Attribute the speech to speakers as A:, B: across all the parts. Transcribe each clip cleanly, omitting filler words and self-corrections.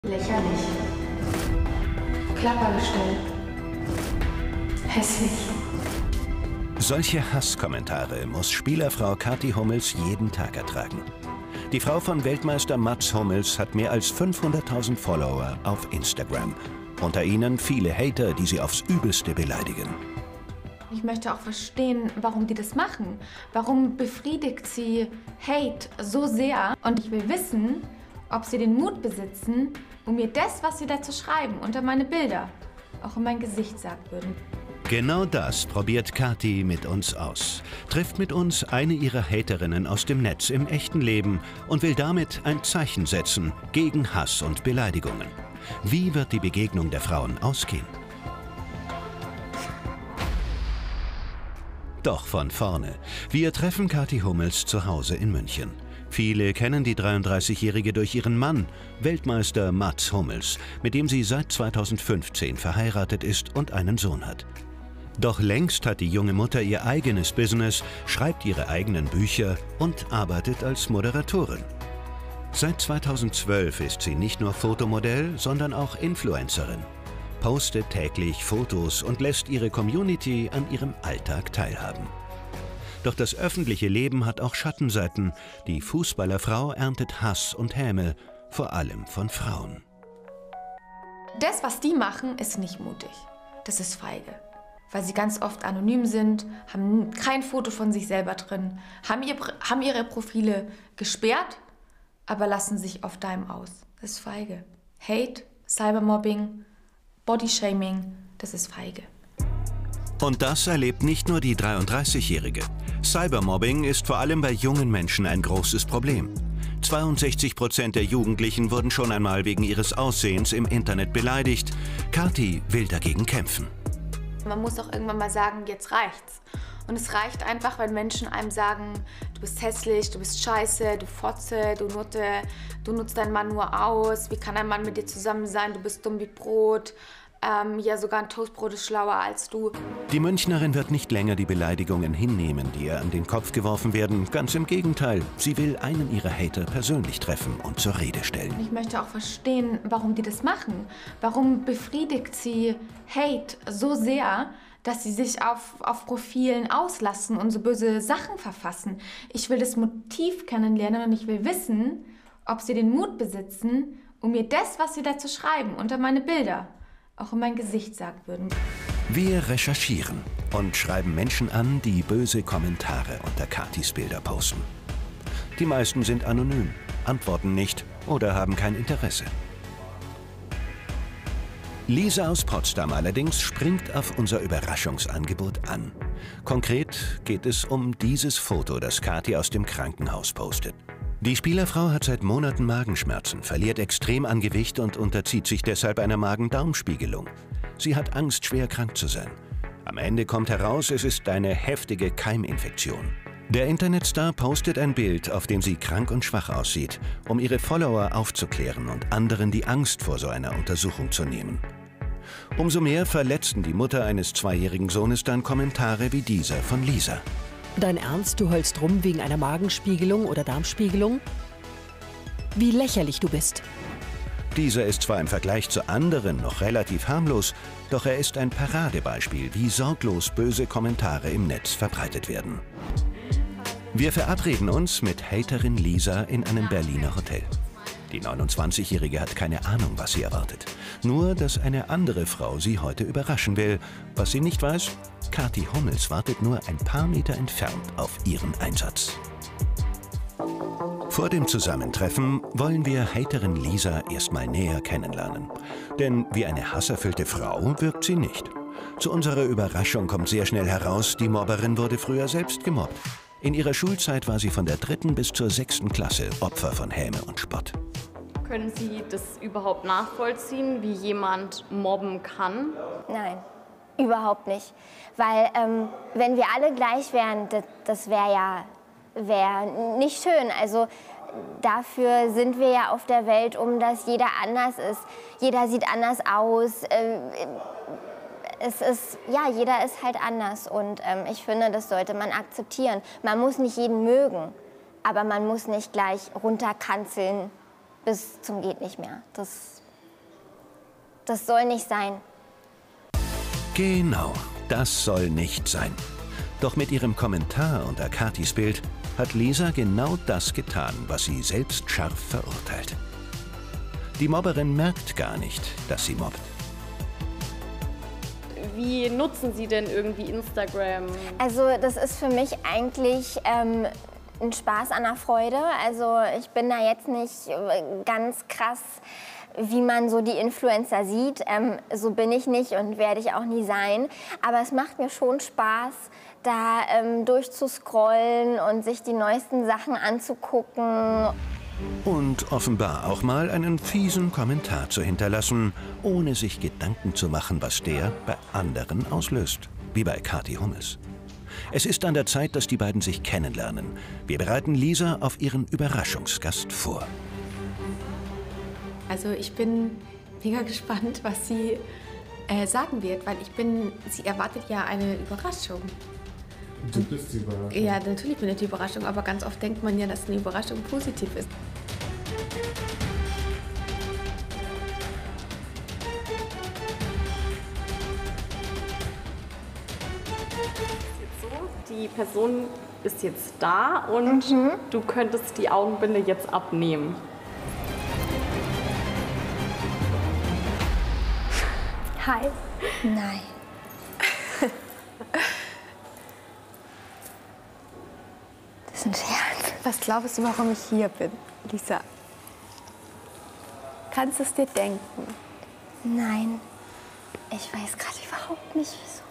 A: Lächerlich. Klappergestell. Hässlich.
B: Solche Hasskommentare muss Spielerfrau Kathi Hummels jeden Tag ertragen. Die Frau von Weltmeister Mats Hummels hat mehr als 500.000 Follower auf Instagram. Unter ihnen viele Hater, die sie aufs Übelste beleidigen.
A: Ich möchte auch verstehen, warum die das machen. Warum befriedigt sie Hate so sehr? Und ich will wissen, ob sie den Mut besitzen, um mir das, was sie dazu schreiben, unter meine Bilder, auch in mein Gesicht sagen würden.
B: Genau das probiert Kathi mit uns aus. Trifft mit uns eine ihrer Haterinnen aus dem Netz im echten Leben und will damit ein Zeichen setzen gegen Hass und Beleidigungen. Wie wird die Begegnung der Frauen ausgehen? Doch von vorne. Wir treffen Kathi Hummels zu Hause in München. Viele kennen die 33-Jährige durch ihren Mann, Weltmeister Mats Hummels, mit dem sie seit 2015 verheiratet ist und einen Sohn hat. Doch längst hat die junge Mutter ihr eigenes Business, schreibt ihre eigenen Bücher und arbeitet als Moderatorin. Seit 2012 ist sie nicht nur Fotomodell, sondern auch Influencerin. Postet täglich Fotos und lässt ihre Community an ihrem Alltag teilhaben. Doch das öffentliche Leben hat auch Schattenseiten. Die Fußballerfrau erntet Hass und Häme, vor allem von Frauen.
A: Das, was die machen, ist nicht mutig. Das ist feige. Weil sie ganz oft anonym sind, haben kein Foto von sich selber drin, haben ihre Profile gesperrt, aber lassen sich auf Dime aus. Das ist feige. Hate, Cybermobbing, Bodyshaming, das ist feige.
B: Und das erlebt nicht nur die 33-Jährige. Cybermobbing ist vor allem bei jungen Menschen ein großes Problem. 62% der Jugendlichen wurden schon einmal wegen ihres Aussehens im Internet beleidigt. Kathi will dagegen kämpfen.
A: Man muss auch irgendwann mal sagen, jetzt reicht's. Und es reicht einfach, wenn Menschen einem sagen, du bist hässlich, du bist scheiße, du Fotze, du Nutte, du nutzt deinen Mann nur aus, wie kann ein Mann mit dir zusammen sein, du bist dumm wie Brot. Ja, sogar ein Toastbrot ist schlauer als du.
B: Die Münchnerin wird nicht länger die Beleidigungen hinnehmen, die ihr an den Kopf geworfen werden. Ganz im Gegenteil, sie will einen ihrer Hater persönlich treffen und zur Rede stellen.
A: Ich möchte auch verstehen, warum die das machen. Warum befriedigt sie Hate so sehr, dass sie sich auf Profilen auslassen und so böse Sachen verfassen. Ich will das Motiv kennenlernen und ich will wissen, ob sie den Mut besitzen, um mir das, was sie dazu schreiben, unter meine Bilder, auch in mein Gesicht sagen würden.
B: Wir recherchieren und schreiben Menschen an, die böse Kommentare unter Kathis Bilder posten. Die meisten sind anonym, antworten nicht oder haben kein Interesse. Lisa aus Potsdam allerdings springt auf unser Überraschungsangebot an. Konkret geht es um dieses Foto, das Kathi aus dem Krankenhaus postet. Die Spielerfrau hat seit Monaten Magenschmerzen, verliert extrem an Gewicht und unterzieht sich deshalb einer Magen-Darm-Spiegelung. Sie hat Angst, schwer krank zu sein. Am Ende kommt heraus, es ist eine heftige Keiminfektion. Der Internetstar postet ein Bild, auf dem sie krank und schwach aussieht, um ihre Follower aufzuklären und anderen die Angst vor so einer Untersuchung zu nehmen. Umso mehr verletzten die Mutter eines 2-jährigen Sohnes dann Kommentare wie dieser von Lisa.
C: Dein Ernst, du heulst rum wegen einer Magenspiegelung oder Darmspiegelung? Wie lächerlich du bist.
B: Dieser ist zwar im Vergleich zu anderen noch relativ harmlos, doch er ist ein Paradebeispiel, wie sorglos böse Kommentare im Netz verbreitet werden. Wir verabreden uns mit Haterin Lisa in einem Berliner Hotel. Die 29-Jährige hat keine Ahnung, was sie erwartet. Nur, dass eine andere Frau sie heute überraschen will. Was sie nicht weiß, Kathi Hummels wartet nur ein paar Meter entfernt auf ihren Einsatz. Vor dem Zusammentreffen wollen wir Haterin Lisa erstmal näher kennenlernen. Denn wie eine hasserfüllte Frau wirkt sie nicht. Zu unserer Überraschung kommt sehr schnell heraus, die Mobberin wurde früher selbst gemobbt. In ihrer Schulzeit war sie von der 3. bis zur 6. Klasse Opfer von Häme und Spott.
D: Können Sie das überhaupt nachvollziehen, wie jemand mobben kann?
E: Nein, überhaupt nicht. Weil wenn wir alle gleich wären, das wäre nicht schön. Also dafür sind wir ja auf der Welt, um dass jeder anders ist. Jeder sieht anders aus. Jeder ist halt anders. Und ich finde, das sollte man akzeptieren. Man muss nicht jeden mögen, aber man muss nicht gleich runterkanzeln bis zum geht nicht mehr. Das Das soll nicht sein.
B: Genau, das soll nicht sein. Doch mit ihrem Kommentar unter Katis Bild hat Lisa genau das getan, was sie selbst scharf verurteilt. Die Mobberin merkt gar nicht, dass sie mobbt.
D: Wie nutzen Sie denn irgendwie Instagram?
E: Also das ist für mich eigentlich ein Spaß an der Freude. Also ich bin da jetzt nicht ganz krass, wie man so die Influencer sieht. So bin ich nicht und werde ich auch nie sein. Aber es macht mir schon Spaß, da durchzuscrollen und sich die neuesten Sachen anzugucken.
B: Und offenbar auch mal einen fiesen Kommentar zu hinterlassen, ohne sich Gedanken zu machen, was der bei anderen auslöst. Wie bei Kathi Hummels. Es ist an der Zeit, dass die beiden sich kennenlernen. Wir bereiten Lisa auf ihren Überraschungsgast vor.
A: Also ich bin mega gespannt, was sie sagen wird, weil sie erwartet ja eine Überraschung.
F: Du bist die Überraschung.
A: Ja, natürlich bin ich die Überraschung, aber ganz oft denkt man ja, dass eine Überraschung positiv ist.
D: Die Person ist jetzt da und du könntest die Augenbinde jetzt abnehmen.
E: Hi. Nein. Das ist ein Scherz.
G: Was glaubst du, warum ich hier bin, Lisa? Kannst du es dir denken?
E: Nein. Ich weiß gerade überhaupt nicht, wieso.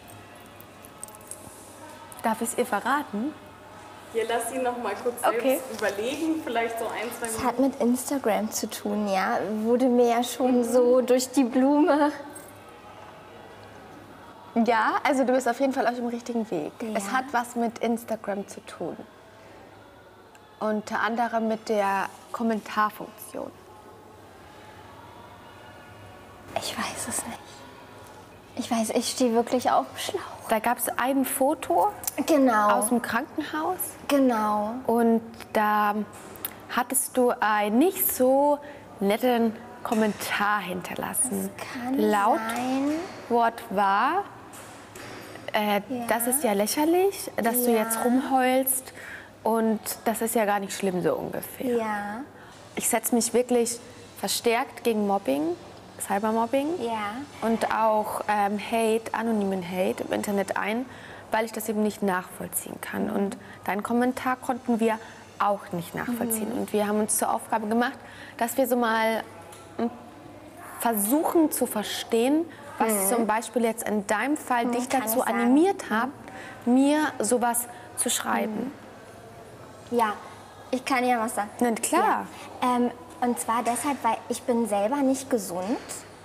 G: Darf ich es ihr verraten?
D: Hier, lass sie noch mal kurz selbst überlegen, vielleicht so 1, 2 Minuten.
E: Das hat mit Instagram zu tun, ja. Wurde mir ja schon so durch die Blume.
G: Ja, also du bist auf jeden Fall auf dem richtigen Weg.
E: Ja.
G: Es hat was mit Instagram zu tun. Unter anderem mit der Kommentarfunktion.
E: Ich weiß es nicht. Ich weiß, ich stehe wirklich auf dem Schlauch.
G: Da gab es ein Foto
E: Genau.
G: aus dem Krankenhaus.
E: Genau.
G: Und da hattest du einen nicht so netten Kommentar hinterlassen.
E: Kann
G: Laut
E: sein.
G: Wort war, das ist ja lächerlich, dass du jetzt rumheulst und das ist ja gar nicht schlimm so ungefähr.
E: Ja.
G: Ich setze mich wirklich verstärkt gegen Mobbing, Cybermobbing
E: Ja.
G: und auch Hate, anonymen Hate im Internet ein, weil ich das eben nicht nachvollziehen kann. Und deinen Kommentar konnten wir auch nicht nachvollziehen. Und wir haben uns zur Aufgabe gemacht, dass wir so mal versuchen zu verstehen, was zum Beispiel jetzt in deinem Fall dich
E: kann
G: dazu
E: ich sagen.
G: animiert hat, mir sowas zu schreiben.
E: Ja, ich kann ja was sagen.
G: Na klar.
E: Ja. Und zwar deshalb, weil ich bin selber nicht gesund.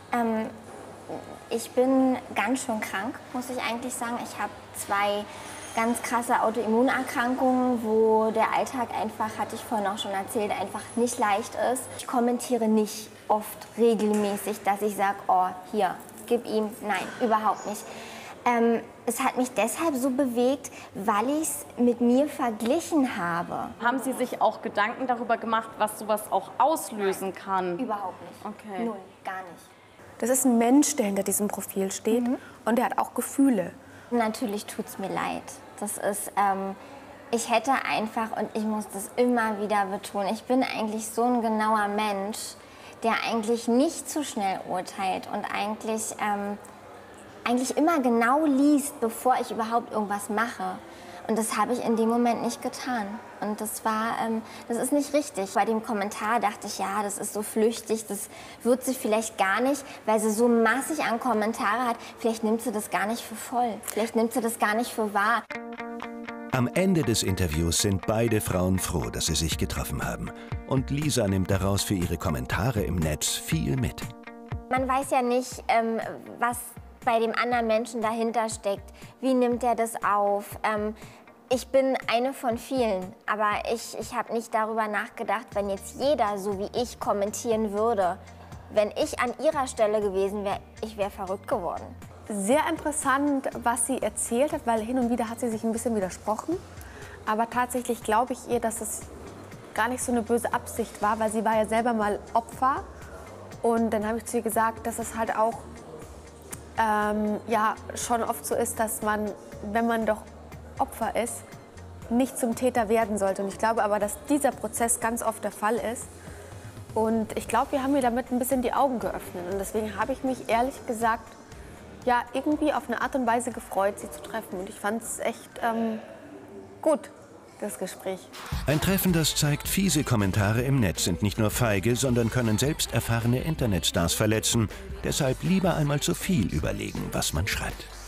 E: Ich bin ganz schön krank, muss ich eigentlich sagen. Ich habe 2 ganz krasse Autoimmunerkrankungen, wo der Alltag einfach, hatte ich vorhin auch schon erzählt, einfach nicht leicht ist. Ich kommentiere nicht oft regelmäßig, dass ich sage, oh, hier, gib ihm. Nein, überhaupt nicht. Es hat mich deshalb so bewegt, weil ich es mit mir verglichen habe.
D: Haben Sie sich auch Gedanken darüber gemacht, was sowas auch auslösen kann?
E: Überhaupt nicht.
D: Okay.
E: Null, gar nicht.
G: Das ist ein Mensch, der hinter diesem Profil steht und der hat auch Gefühle.
E: Natürlich tut es mir leid. Das ist, ich hätte einfach, und ich muss das immer wieder betonen, ich bin eigentlich so ein genauer Mensch, der eigentlich nicht zu schnell urteilt und eigentlich immer genau liest, bevor ich überhaupt irgendwas mache. Und das habe ich in dem Moment nicht getan. Und das ist nicht richtig. Bei dem Kommentar dachte ich, ja, das ist so flüchtig, das wird sie vielleicht gar nicht, weil sie so massig an Kommentare hat. Vielleicht nimmt sie das gar nicht für voll. Vielleicht nimmt sie das gar nicht für wahr.
B: Am Ende des Interviews sind beide Frauen froh, dass sie sich getroffen haben. Und Lisa nimmt daraus für ihre Kommentare im Netz viel mit.
E: Man weiß ja nicht, was bei dem anderen Menschen dahinter steckt. Wie nimmt er das auf? Ich bin eine von vielen, aber ich habe nicht darüber nachgedacht, wenn jetzt jeder so wie ich kommentieren würde. Wenn ich an ihrer Stelle gewesen wäre, ich wäre verrückt geworden.
G: Sehr interessant, was sie erzählt hat, weil hin und wieder hat sie sich ein bisschen widersprochen. Aber tatsächlich glaube ich ihr, dass es gar nicht so eine böse Absicht war, weil sie war ja selber mal Opfer Und dann habe ich zu ihr gesagt, dass es halt auch ja, schon oft so ist, dass man, wenn man doch Opfer ist, nicht zum Täter werden sollte. Und ich glaube aber, dass dieser Prozess ganz oft der Fall ist. Und ich glaube, wir haben mir damit ein bisschen die Augen geöffnet. Und deswegen habe ich mich ehrlich gesagt ja irgendwie auf eine Art und Weise gefreut, sie zu treffen. Und ich fand es echt gut, das Gespräch.
B: Ein Treffen, das zeigt, fiese Kommentare im Netz sind nicht nur feige, sondern können selbst erfahrene Internetstars verletzen. Deshalb lieber einmal zu viel überlegen, was man schreibt.